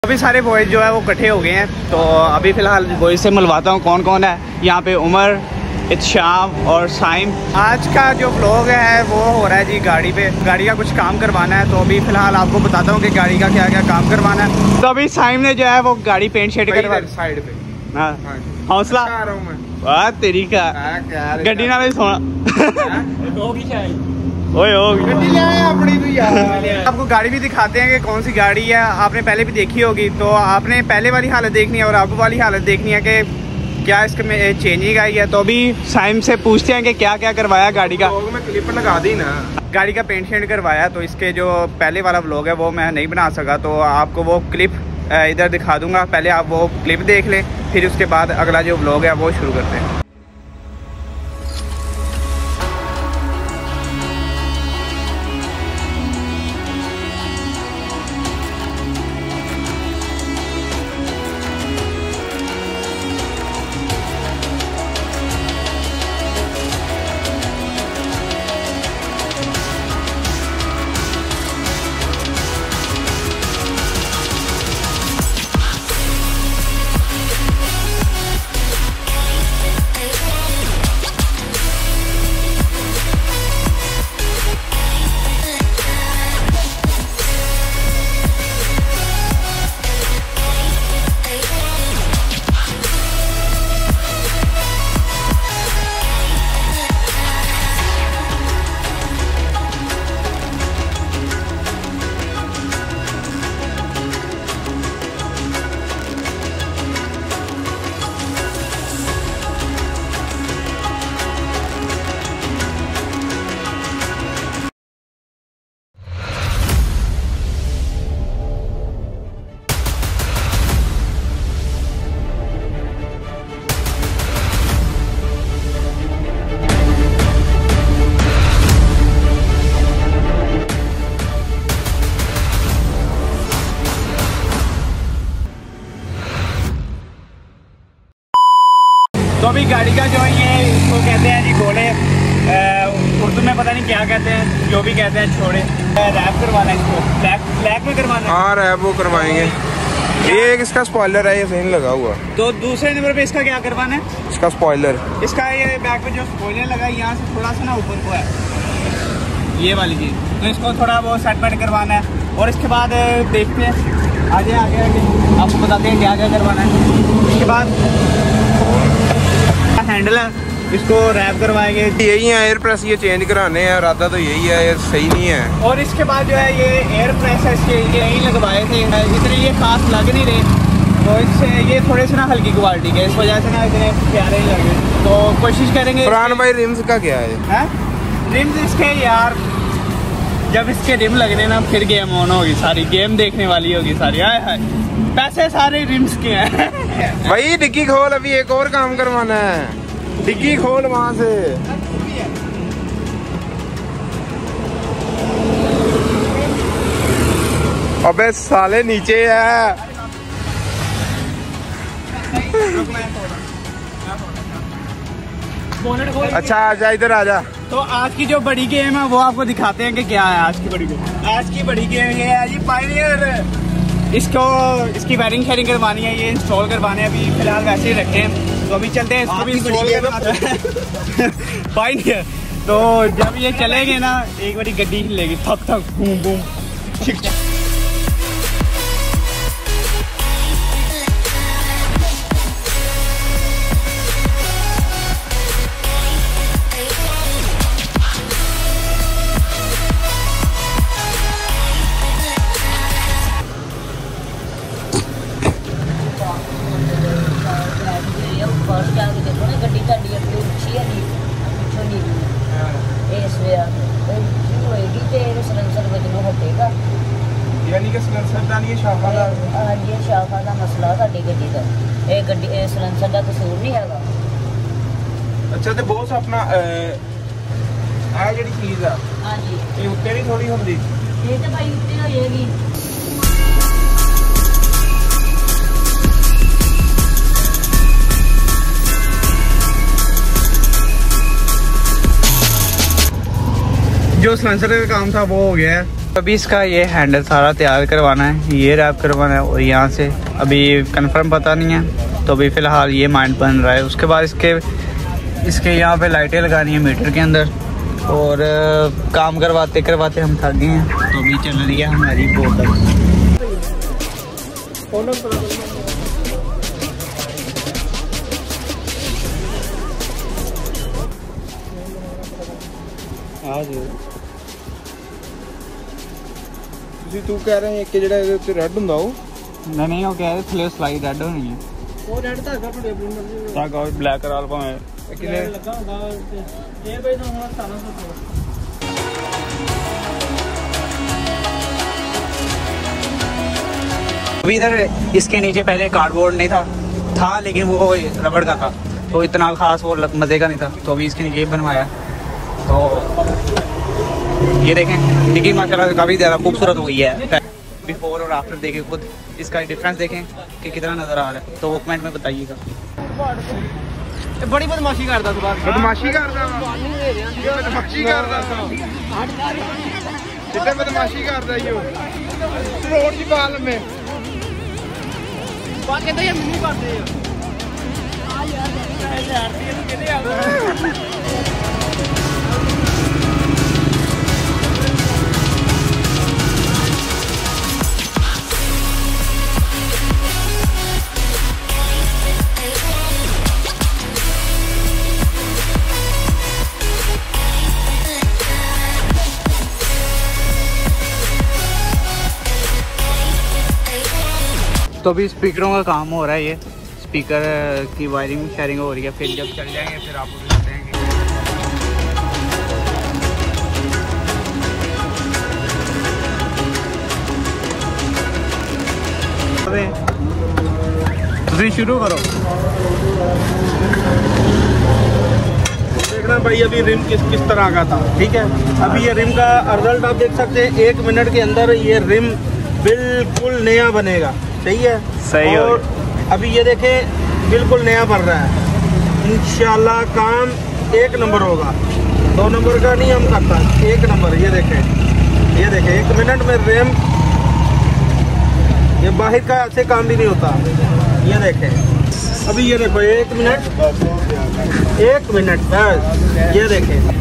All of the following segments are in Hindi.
अभी सारे बॉयज जो है वो इकट्ठे हो गए हैं, तो अभी फ़िलहाल बॉयज से मिलवाता हूँ कौन कौन है यहाँ पे। उमर, इत्शाम और साइम। आज का जो व्लॉग है वो हो रहा है जी गाड़ी पे, गाड़ी का कुछ काम करवाना है। तो अभी फ़िलहाल आपको बताता हूँ कि गाड़ी का क्या क्या काम करवाना है। तो अभी साइम ने जो है वो गाड़ी पेंट शेड करवा साइड पे। हाँ हौसला वाह तेरी का गड्डी ना में सोना आपको गाड़ी भी दिखाते हैं कि कौन सी गाड़ी है। आपने पहले भी देखी होगी, तो आपने पहले वाली हालत देखनी है और अब वाली हालत देखनी है कि क्या इसमें चेंजिंग आई है। तो अभी साइम से पूछते हैं कि क्या क्या करवाया गाड़ी का। में क्लिप लगा दी ना, गाड़ी का पेंट शेड करवाया, तो इसके जो पहले वाला व्लॉग है वो मैं नहीं बना सका, तो आपको वो क्लिप इधर दिखा दूंगा। पहले आप वो क्लिप देख लें, फिर उसके बाद अगला जो व्लॉग है वो शुरू करते हैं। तो अभी गाड़ी का जो है ये इसको कहते हैं जी घोड़े, उर्दू में पता नहीं क्या कहते हैं, जो भी कहते हैं छोड़े। रैप करवाना है इसको, ब्लैक में करवाना है। हाँ रैप वो करवाएंगे। ये एक इसका स्पॉइलर है, ये सही लगा हुआ। तो दूसरे नंबर पे इसका क्या करवाना है? इसका स्पॉइलर, इसका ये बैक पे जो स्पॉइलर लगा है यहाँ से थोड़ा सा ना ऊपर को है ये वाली चीज़, तो इसको थोड़ा वो सेटमेंट करवाना है। और इसके बाद देखते हैं आगे आगे आपको बताते हैं क्या क्या करवाना है। इसके बाद हैंडल है, इसको रैप करवाएंगे। यही है एयर प्रेस, ये चेंज कराने हैं, इरादा तो यही है, ये सही नहीं है। और इसके बाद जो है ये एयर प्रेस है, इसके ये यहीं लगवाए थे, इतने ये खास लग नहीं रहे, तो इससे ये थोड़े से ना हल्की क्वालिटी के, इस वजह से ना इतने प्यारे ही लगे। तो कोशिश करेंगे। फरहान भाई रिम्स का क्या है? रिम्स इसके यार जब इसके रिम लगने ना फिर गेम ऑन होगी, सारी गेम देखने वाली होगी सारी। हाय हाय पैसे सारे रिम्स के हैं। भाई डिक्की खोल, अभी एक और काम करवाना है। डिक्की खोल वहां से। अबे साले नीचे है। अच्छा आजा, इधर आजा। तो आज की जो बड़ी गेम है वो आपको दिखाते हैं कि क्या है आज की बड़ी गेम। आज की बड़ी गेम ये है जी पायनियर। इसको इसकी वायरिंग शेयरिंग करवानी है, ये इंस्टॉल करवाने हैं। अभी फिलहाल वैसे ही रखे हैं, तो अभी चलते हैं इसको भी इंस्टॉल पायनियर। तो जब ये चलेंगे ना एक बारी गड्डी हिलेगी, थक थक बूम बूम छिक। यानी कि सिलेंसर ਦਾ ਨਹੀਂ ਸ਼ਾਖਾ ਦਾ। ਹਾਂਜੀ ਇਹ ਸ਼ਾਖਾ ਦਾ ਮਸਲਾ ਸਾਡੀ ਗੱਡੀ ਦਾ, ਇਹ ਗੱਡੀ ਇਹ ਸਿਲੰਸਰ ਦਾ ਕਸੂਰ ਨਹੀਂ ਹੈਗਾ। ਅੱਛਾ ਤੇ ਬੋਸ ਆਪਣਾ ਇਹ ਜਿਹੜੀ ਚੀਜ਼ ਆ ਹਾਂਜੀ ਇਹ ਉੱਤੇ ਨਹੀਂ ਥੋੜੀ ਹੁੰਦੀ? ਇਹ ਤਾਂ ਭਾਈ ਉੱਤੇ ਹੋਏਗੀ। जो सिलेंसर का काम था वो हो गया है। अभी इसका ये हैंडल सारा तैयार करवाना है, ये रैप करवाना है और यहाँ से अभी कंफर्म पता नहीं है, तो अभी फ़िलहाल ये माइंड बन रहा है। उसके बाद इसके यहाँ पे लाइटें लगानी है मीटर के अंदर, और काम करवाते करवाते हम थक गए हैं, तो अभी चल रही है हमारी बोतल। तू कह रहे हैं कि ਜਿਹੜਾ ਇਹਦੇ ਉੱਤੇ ਰੈੱਡ ਹੁੰਦਾ ਉਹ नहीं वो कह रहे थले स्लाइड रेड होनी है, ਉਹ ਰੈਡ ਧਾਗਾ ਤੁਹਾਡੇ ਆਪਣੀ ਮਰਜ਼ੀ धागा ब्लैक करा भावें ਕਿੰਨੇ ਲੱਗਾ ਹੁੰਦਾ ਇਹ ਬਈ ਤਾਂ ਹੁਣ 1700 अभी इधर इसके नीचे पहले कार्डबोर्ड नहीं था लेकिन वो रबड़ का था, तो इतना खास वो मज़े का नहीं था, तो अभी इसके नीचे बनवाया। तो ये देखें डिग्गी माशाल्लाह काफ़ी ज़्यादा खूबसूरत हो गई है। बिफोर और आफ्टर देखें खुद इसका डिफरेंस देखें कि कितना नज़र आ रहा है, तो वो कमेंट में बताइएगा। ਬੜੀ ਬਦਮਾਸ਼ੀ ਕਰਦਾ ਤੂੰ ਬਾਹਰ ਬਦਮਾਸ਼ੀ ਕਰਦਾ ਬਦਮਾਸ਼ੀ ਕਰਦਾ ਜਿੱਤੇ ਬਦਮਾਸ਼ੀ ਕਰਦਾ ਈ ਉਹ ਰੋਡ ਦੀ ਬਾਲ ਮੇ ਬਾਤ ਕਹਿੰਦਾ ਇਹ ਮੈਨੂੰ ਕਰਦੇ ਆ ਯਾਰ ਇਹਨੂੰ ਕਿਹਦੇ ਆ तो अभी स्पीकरों का काम हो रहा है, ये स्पीकर की वायरिंग शेयरिंग हो रही है, फिर जब चल जाएंगे फिर आपको बताते हैं। तुम शुरू करो। देखना भाई अभी रिम किस तरह का था, ठीक है। अभी ये रिम का रिजल्ट आप देख सकते हैं, 1 मिनट के अंदर ये रिम बिल्कुल नया बनेगा। सही है, सही। और अभी ये देखें बिल्कुल नया बन रहा है। इंशाल्लाह काम 1 नंबर होगा, 2 नंबर का नहीं हम करता, 1 नंबर। ये देखें 1 मिनट में रिम, ये बाहर का ऐसे काम भी नहीं होता। ये देखें अभी ये देखो 1 मिनट बस। ये देखें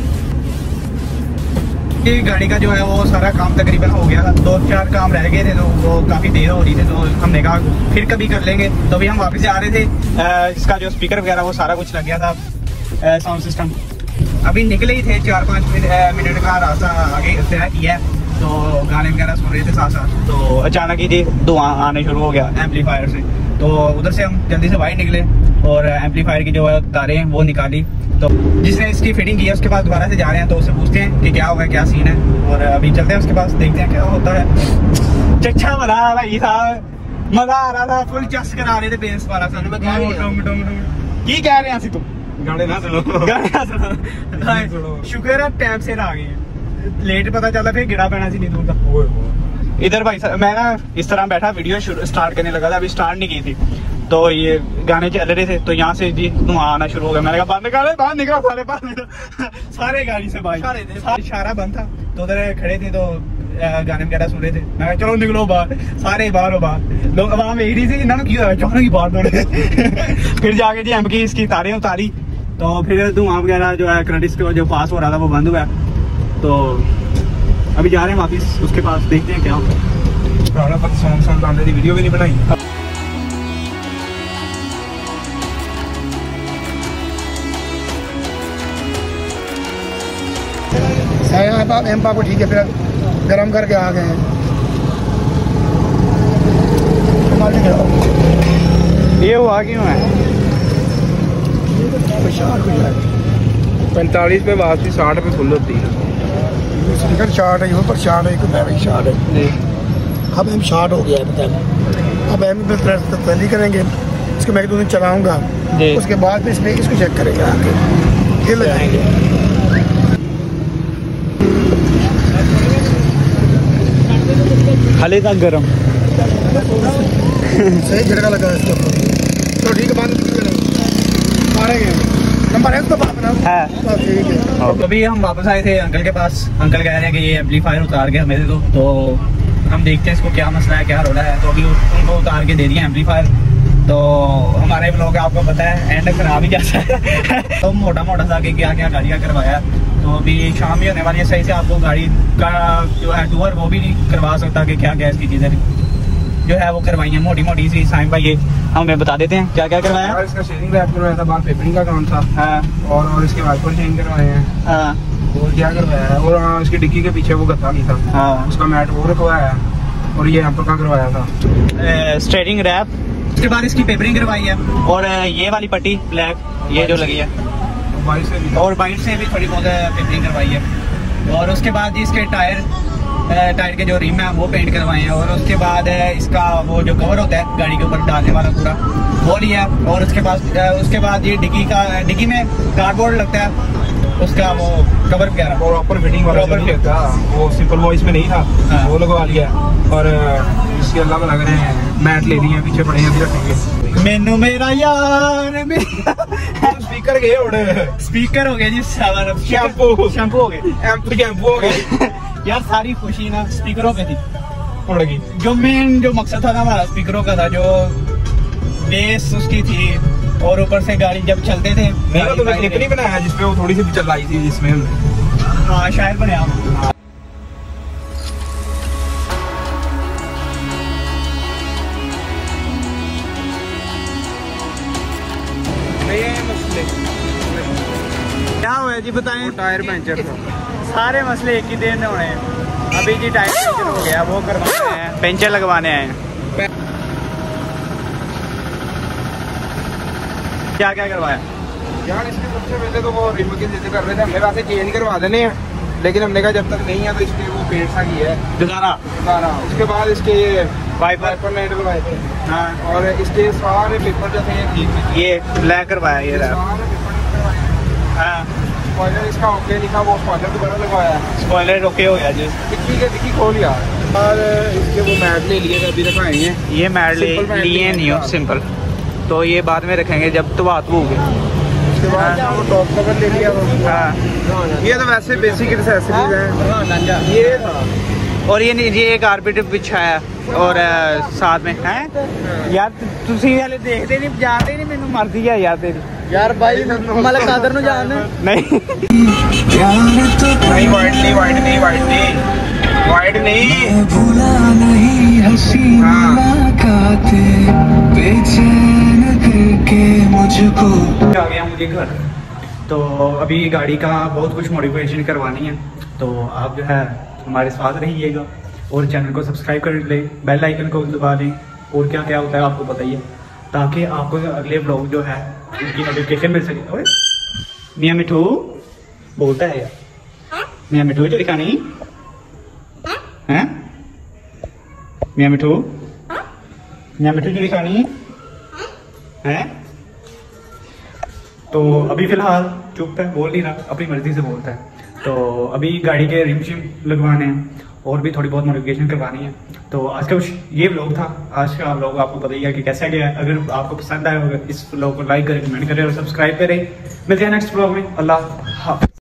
गाड़ी का जो है वो सारा काम तकरीबन हो गया था, 2-4 काम रह गए थे, तो वो काफ़ी देर हो रही थी, तो हमने कहा फिर कभी कर लेंगे। तो अभी हम वापस से आ रहे थे, इसका जो स्पीकर वगैरह वो सारा कुछ लग गया था, साउंड सिस्टम। अभी निकले ही थे, 4-5 मिनट का रास्ता आगे तय किया, तो गाने वगैरह सुन रहे थे साथ साथ, तो अचानक ही धुआं आने शुरू हो गया एम्पलीफायर से। तो उधर से हम जल्दी से बाहर निकले और एम्पलीफायर की जो है तारें वो निकाली। तो जिसने इसकी फिटिंग की है उसके पास दोबारा से जा रहे हैं, तो उससे पूछते हैं कि क्या होगा, क्या सीन है, और अभी चलते हैं उसके पास, देखते हैं क्या होता है। चच्छा बना भाई साहब, मजा आ रहा था, फुल चस करा रहे थे बेस वाला सन। की कह रहे हैं तुम गाने ना सुनो, गाने ना सुनो। शुक्र है टाइम से आ गए, लेट पता चला फिर गिरा पैना सी नहीं दूर तक। इधर भाई मैं ना इस तरह बैठा, वीडियो स्टार्ट करने लगा था, अभी स्टार्ट नहीं की थी, तो ये गाने चल रहे थे, तो यहाँ से जी धुआं आना शुरू हो गया। मैंने कहा बंद कर, बाहर निकलो, सारे बाहर निकलो, सारे गाड़ी से बाहर, इशारा बंद था, तो उधर खड़े थे, तो गाने वगैरह सुन रहे थे। मैं कहा चलो निकलो बाहर, सारे बाहर हो बाहर। लोग आवाम एक ही थी, इन्होंने क्यों अचानक ही बाहर दौड़े। फिर जाके जी एम की इसकी तारें उतारी, तो फिर धुआं वगैरह जो है करंट जो पास हो रहा था वो बंद हुआ। तो अभी जा रहे हैं वापस उसके पास, देखते हैं क्या होगा। सॉन्ग आने की वीडियो भी नहीं बनाई। एम पापा ठीक है, फिर गरम करके आ गए हैं। ये हुआ क्यों है? 45 पे वापसी, 60 पे फुल होती है। स्पीकर शार्ट है, पर शार्ट है, बैटरी शार्ट है। अब एम शार्ट हो गया है, पता। अब एम पे तसल्ली करेंगे, इसको मैं 2 दिन चलाऊंगा, उसके बाद फिर इसमें इसको चेक करेंगे, आके ये लगाएंगे। हाले तक गरम सही झटका लगा इसके ऊपर। तो ठीक है, बात आ रहे हैं। नंबर है उसका अपना? है। तो ठीक है। अभी हम वापस आए थे अंकल के पास। अंकल कह रहे हैं कि ये एम्पलीफायर उतार के हमें दे दो, तो हम देखते हैं इसको क्या मसला है, क्या रोला है। तो अभी उनको उतार के दे दिया एम्पलीफायर। तो हमारे ब्लॉग आपको पता है एंड खराब ही जाता है। तो मोटा मोटा सा क्या क्या गाड़ियाँ करवाया। तो अभी शाम ही होने वाली है, सही से आपको गाड़ी का जो है टूर वो भी नहीं करवा सकता कि क्या क्या इसकी चीज़ें जो है वो करवाई है मोटी मोटी सी। साइम भाई ये हमें बता देते हैं क्या क्या करवाया। इसका शेयरिंग रैप करवाया था, बाल पेपरिंग का काम था। हाँ। और इसके वाइपर चेंज करवाए हैं। हाँ। और क्या करवाया है, और हाँ, इसकी डिक्की के पीछे वो गत्ता नहीं था। हाँ। उसका मैट वो रखवाया है। और ये यहाँ पर कहाँ करवाया था, स्टेयरिंग रैप। उसके बाद इसकी पेपरिंग करवाई है। और ये वाली पट्टी ब्लैक ये जो लगी है, बाइक से भी और बाइट से भी थोड़ी बहुत पेपरिंग करवाई है। और उसके बाद इसके टायर के जो रिम है वो पेंट करवाए हैं। और उसके बाद इसका वो जो कवर होता है गाड़ी के ऊपर डालने वाला पूरा वो लिया है। और उसके बाद ये डिग्गी में कार्डबोर्ड लगता है, उसका वो कवर वगैरह और ऊपर फिटिंग वाला जो नहीं था वो सिंपल वॉइस में नहीं था। हाँ। वो लगवा लिया। और इसके अलावा लग रहे हैं मैट ले लिए, पीछे पड़े हैं, अभी रखेंगे। मेनू मेरा यार स्पीकर गए उड़े, स्पीकर हो गया जी, शैम्पू हो गए। यार सारी खुशी ना स्पीकरों पे थी उड़ गई। जो मेन जो मकसद था ना हमारा स्पीकरों का था, जो बेस उसकी थी। और ऊपर से गाड़ी जब चलते थे नहीं तो क्लिप नहीं बनाया जिसपे वो थोड़ी सी चलाई थी जिसमें। हाँ शायद बने आप। क्या हुआ जी बताएं। टायर पंचर था। सारे मसले एक ही दिन में होने हैं। अभी जी टायर पंचर हो गया, वो करवाने हैं, पंचर लगवाने आए हैं। क्या क्या करवाया यार इसके सबसे पहले तो वो रिम की जिद कर रहे थे, हमने वैसे चेंज करवा देने हैं, लेकिन हमने कहा जब तक नहीं है तो इसके वो पेंट सा की है दोबारा। उसके बाद इसके ये वाइपर लाइट लगवाए थे। हाँ। और इसके सारे पेपर जो थे ये ब्लैक करवाया ये रहा। सारे पेपर करवाए। हाँ। स्पॉइलर इसका ओके लिखा, वो स्पॉइलर दोबारा लगवाया। स्पॉइलर ओके हो गया जी। डिक्की खोल लिया। और इसके वो मैट ले लिए, अभी रखाएंगे। ये मैट लिए नहीं हो सिंपल, तो ये बाद में रखेंगे जब तो बात हो गई। उसके बाद वो टॉप कवर ले लिया। हाँ। ये तो वैसे बेसिक एक्सेसरीज हैं। ये था। और ये कारपेट बिछाया और साथ में है यार तुसी वाले देखते नहीं जानते नहीं मैनू मर दिया यार तेरी यार भाई मलक कादर नु जान नहीं वाइट नहीं भूला नहीं हंसी मुलाकातें बेचैन करके मुझको। आ गया मुझे घर, तो अभी गाड़ी का बहुत कुछ मॉडिफिकेशन करवानी है। तो आप जो है हमारे साथ रहिएगा और चैनल को सब्सक्राइब कर ले, बेल आइकन को दबा दें। और क्या क्या होता है आपको पता ही है, ताकि आपको अगले ब्लॉग जो है उनकी नोटिफिकेशन मिल सके। मियाँ मिठू बोलता है यार, मियाँ मिठू जो दिखानी है, मियाँ मिठू जो दिखानी है। तो अभी फिलहाल चुप है, बोल नहीं रहा, अपनी मर्जी से बोलता है। तो अभी गाड़ी के रिम शिम लगवाने हैं और भी थोड़ी बहुत मॉडिफिकेशन करवानी है। तो आज का ये व्लॉग था। आज का व्लॉग आपको पता ही है कि कैसा गया। अगर आपको पसंद आया होगा इस व्लॉग को लाइक करें, कमेंट करें और सब्सक्राइब करें। मिलते हैं नेक्स्ट व्लॉग में। अल्लाह हाफ़िज़।